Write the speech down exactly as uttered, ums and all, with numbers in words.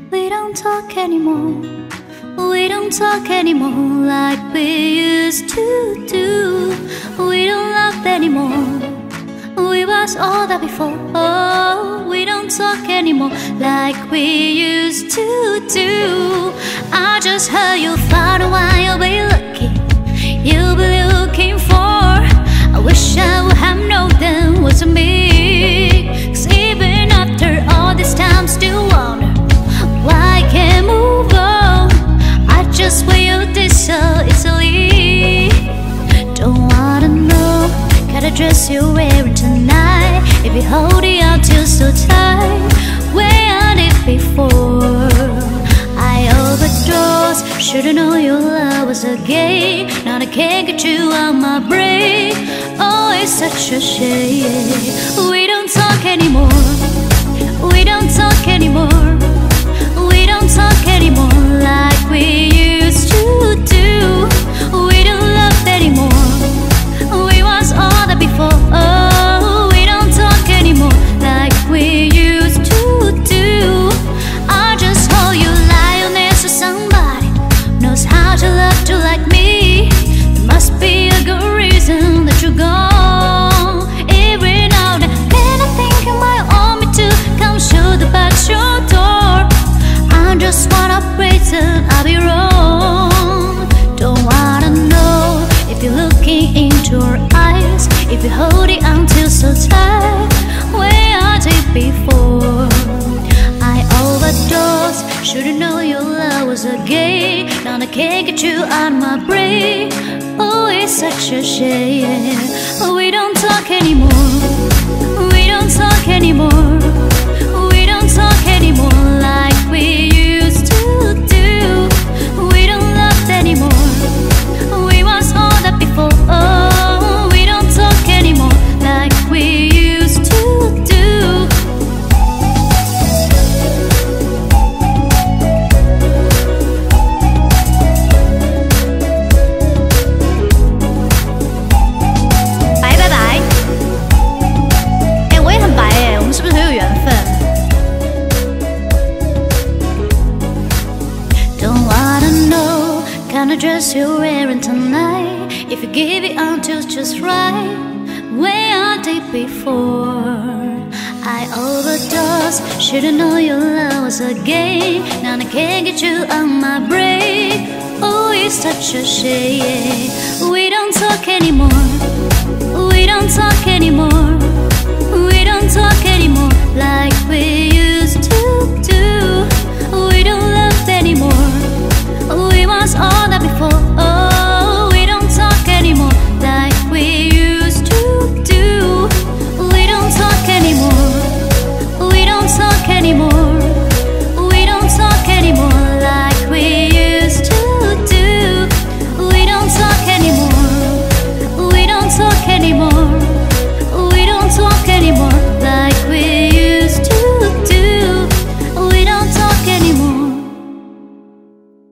We don't talk anymore. We don't talk anymore like we used to do. We don't love anymore. We was all that before. Oh, we don't talk anymore like we used to do. I just heard you found a one you'll be looking, you'll be looking for. I wish I would have known then wasn't me. 'Cause even after all this time, still wonder why I can't move on. I just want you this so easily. Don't wanna know kind of dress you're wearing tonight. If you hold it out till so tight, where I did before. I overdosed, should've known your love was a game. Now I can't get you out my brain. Oh, it's such a shame. We don't talk anymore. We don't talk anymore. We don't talk anymore like we used to do. We don't love anymore. We was all that before. Oh, we don't talk anymore like we used to do. I just hope you lie next to somebody knows how to love to like me. There must be a good reason that you're gone. Every now and then I think you might want me to come show the back your door. I just wanna pretend I'll be wrong. Don't wanna know if you're looking into her eyes, if you hold it until so tight, where I did before. I overdosed, should've known your love was a game. Now I can't get you out my brain. Oh, it's such a shame. We don't talk anymore. We don't talk anymore. We don't talk anymore like we used to do. We don't love anymore. We was all that before. Oh, we don't talk anymore like we used to do. Dress you're wearing tonight, if you give it until it's just right, where I did before. I overdosed, should've known your love was a game. Now I can't get you out my brain. Oh, it's such a shame. We don't talk anymore. We don't talk anymore. We don't talk anymore like we